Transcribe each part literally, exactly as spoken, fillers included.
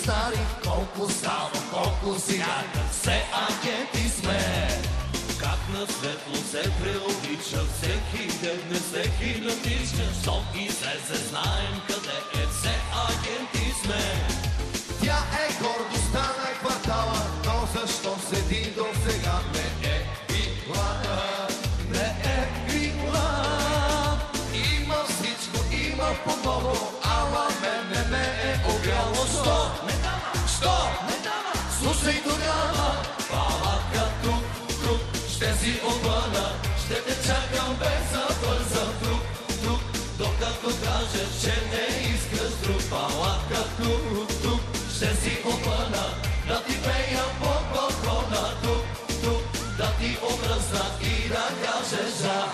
Стари, колко става, колко сега, все агенти сме. Как на светло се преоблича всеки ден, не всеки летичка. Щом излезе, знаем къде е, все агенти сме. Тя е гордостта на квартала, но защо седи до сега не е била, не е била. Има всичко, има по-много, ала мен не ме е огряло. Що? Не дава! Що? Не дава! Слушай тогава, палатка тук, тук, ще си обърна, ще те чакам без забързан друг, друг, докато кажеш, че не искаш друг. Палатка тук, тук, ще си обърна, да ти пея по балкона, тук, тук, да ти обръсна и да кажеш да.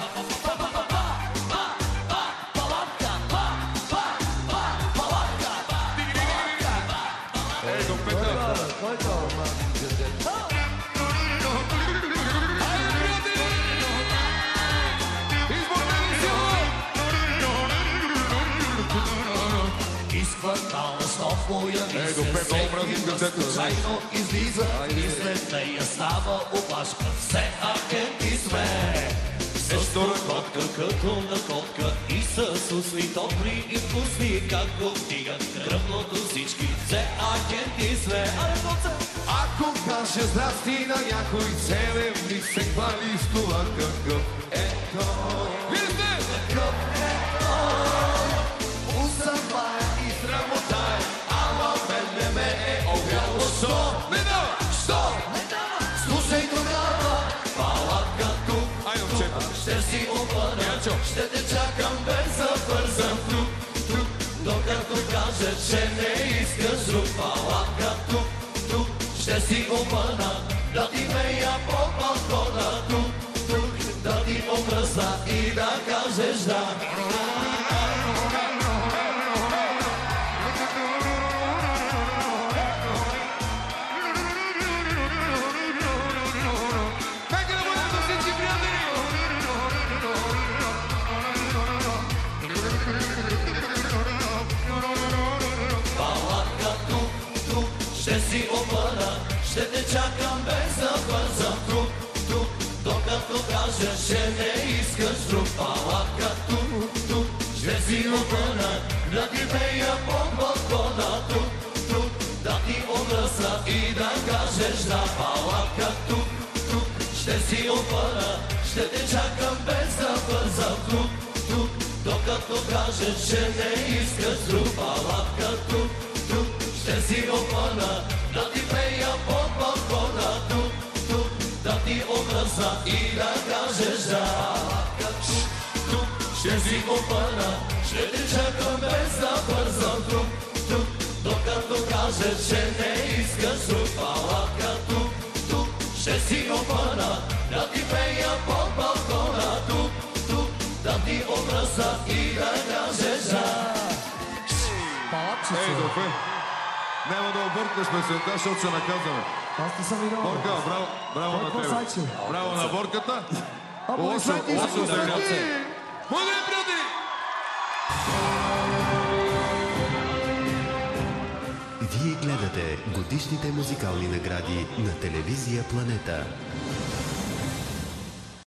Ето, Пето, образим гъцето. Случайно излиза и след нея става опашка. Все агенти сме. Също находка като находка и с устни топли и вкусни. Как го вдигат кръвното всички. Все агенти сме. Ако каже здрасти на някой, целен ми се хвали с това какъв е той. Какъв е той. Усъмвая и срамотая, ама мен не ме е огряло. Що? Не дава! Що? Не дава! Слушай тогава, палатка тук, тук, ще си обърна, ще те чакам без забързан друг, друг, докато кажеш, че не искаш друг. Палатка тук, тук, ще си обърна, да ти пея по балкона, тук, тук, да ти обръсна и да кажеш да. Ще си обърна, ще те чакам без забързан друг, друг, докато кажеш, че не искаш друг. Палатка тук, тук, ще си обърна, да ти пея по балкона, тук, тук, да ти обръсна и да кажеш да. Палатка тук, тук, ще си обърна, ще те чакам без забързан друг, друг, докато кажеш, че не искаш друг. Палатка тук, тук, ще си обърна, да ти пея под балкона, тук, тук, да ти обръсна и да кажеш да. Тук, тук, ще си обърна, ще те чакам без забързан друг, тук, докато кажеш, че не искаш друг. Палатка тук, тук, ще си обърна, да ти пея под балкона, тук, тук, да ти обръсна и да кажеш да. Ей, Дофе, няма да объркаш песента, защото се наказваме. Аз не съм видял. Борка, браво, браво на тебе. Браво на Борката. Лошо, лошо за играта. Благодаря, приятели! Вие гледате годишните музикални награди на телевизия Планета.